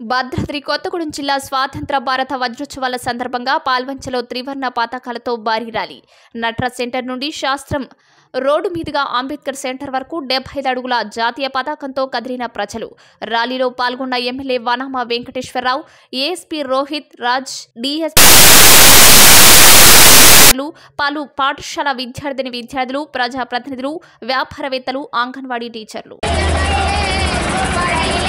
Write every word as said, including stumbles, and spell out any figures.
భద్రాద్రి కొత్తగూడెం జిల్లా స్వాతంత్ర భారత వజ్రోత్సవాల సందర్భంగా పాల్వంచలో త్రివర్ణ పతాకాలతో భారీ ర్యాలీ. నట్రాజ్ సెంటర్ నుండి శాస్త్రం రోడ్డు మీదుగా అంబేద్కర్ సెంటర్ వరకు డెబ్బై ఐదు అడుగుల జాతీయ పతాకంతో కదిలిన ప్రజలు. ర్యాలీలో పాల్గొన్న MLA Vanama Venkateswararao, ASP Rohit Raj, DSP పలు పాఠశాల విద్యార్థిని విద్యార్థులు, ప్రజాప్రతినిధులు, వ్యాపారవేత్తలు, అంగన్వాడీ టీచర్లు.